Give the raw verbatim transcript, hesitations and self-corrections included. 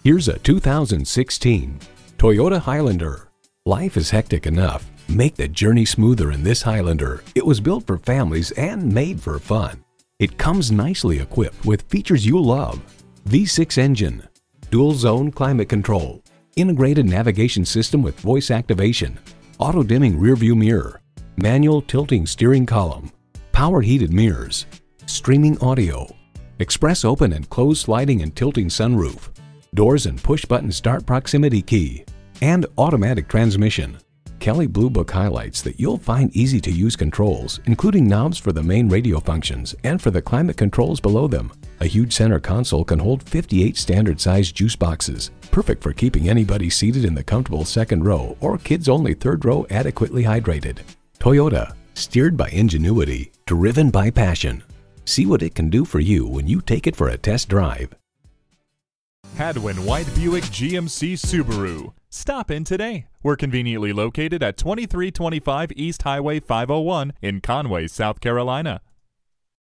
Here's a two thousand sixteen Toyota Highlander. Life is hectic enough. Make the journey smoother in this Highlander. It was built for families and made for fun. It comes nicely equipped with features you'll love. V six engine, dual zone climate control, integrated navigation system with voice activation, auto dimming rearview mirror, manual tilting steering column, power heated mirrors, streaming audio, express open and close sliding and tilting sunroof, doors and push button start proximity key, and automatic transmission. Kelley Blue Book highlights that you'll find easy to use controls, including knobs for the main radio functions and for the climate controls below them. A huge center console can hold fifty-eight standard size juice boxes, perfect for keeping anybody seated in the comfortable second row or kids only third row adequately hydrated. Toyota, steered by ingenuity, driven by passion. See what it can do for you when you take it for a test drive. Hadwin White Buick G M C Subaru. Stop in today. We're conveniently located at twenty-three twenty-five East Highway five oh one in Conway, South Carolina.